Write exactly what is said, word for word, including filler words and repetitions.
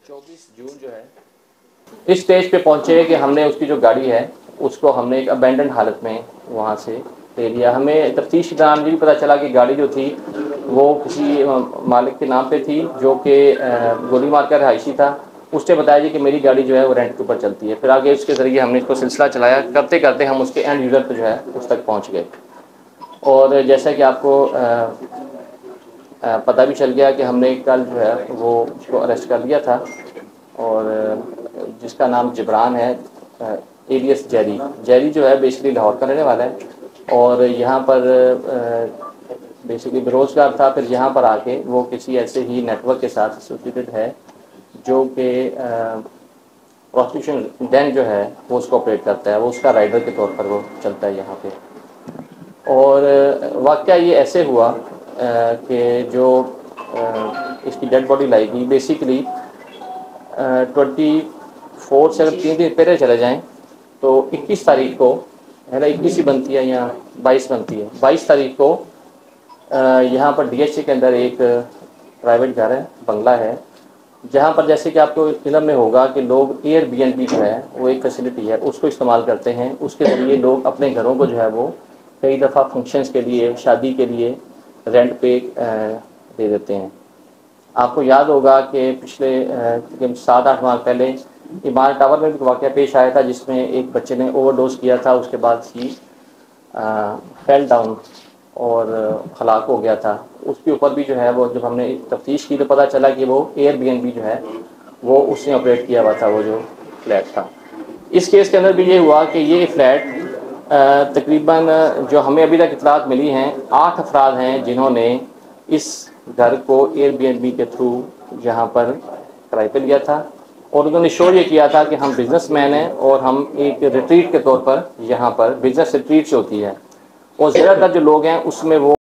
चौबीस जून जो है इस स्टेज पे पहुंचे कि हमने उसकी जो गाड़ी है उसको हमने एक अबेंडन हालत में वहाँ से ले लिया। हमें तफ्तीश के दौरान ये भी पता चला कि गाड़ी जो थी वो किसी मालिक के नाम पे थी जो कि गोली मार कर रहायशी था। उसने बताया जी कि मेरी गाड़ी जो है वो रेंट के ऊपर चलती है। फिर आगे उसके ज़रिए हमने इसको सिलसिला चलाया, करते करते हम उसके एंड यूज़र पर जो है उस तक पहुँच गए। और जैसा कि आपको आ, आ, पता भी चल गया कि हमने कल जो है वो उसको अरेस्ट कर लिया था और जिसका नाम जिब्रान है, एलियस जेरी। जेरी जो है बेसिकली लाहौर का रहने वाला है और यहाँ पर बेसिकली बेरोज़गार था। फिर यहाँ पर आके वो किसी ऐसे ही नेटवर्क के साथ एसोसिएटेड है जो कि प्रोस्टिट्यूशन डेन जो है वो उसको ऑपरेट करता है। वो उसका राइडर के तौर पर वो चलता है यहाँ पे। और वाक़या ये ऐसे हुआ कि जो आ, इसकी डेड बॉडी लाई गई बेसिकली ट्वेंटी फोर से अगर तीन दिन पहले चले जाएं तो इक्कीस तारीख को है ना, इक्कीस ही बनती है या बाईस बनती है, बाईस तारीख को यहाँ पर डीएचसी के अंदर एक प्राइवेट घर है, बंगला है, जहाँ पर जैसे कि आपको फिल्म में होगा कि लोग एयरबीएनबी जो है वो एक फैसिलिटी है उसको इस्तेमाल करते हैं। उसके ज़रिए लोग अपने घरों को जो है वो कई दफ़ा फंक्शंस के लिए, शादी के लिए रेंट पे दे देते हैं। आपको याद होगा कि पिछले सात आठ माह पहले इमारत टावर में भी वाक़या पेश आया था जिसमें एक बच्चे ने ओवरडोज किया था, उसके बाद ही फेल डाउन और हलाक हो गया था। उसके ऊपर भी जो है वो जब हमने तफ्तीश की तो पता चला कि वो एयरबीएनबी जो है वो उसने ऑपरेट किया हुआ था, वो जो फ्लैट था। इस केस के अंदर भी ये हुआ कि ये फ्लैट तकरीबन जो हमें अभी तक इतलात मिली हैं, आठ अफराद हैं जिन्होंने इस घर को एयरबीएनबी के थ्रू यहाँ पर किराए पे लिया था और उन्होंने शोर ये किया था कि हम बिजनेसमैन हैं और हम एक रिट्रीट के तौर पर यहाँ पर बिजनेस रिट्रीट होती है और ज़्यादातर जो लोग हैं उसमें वो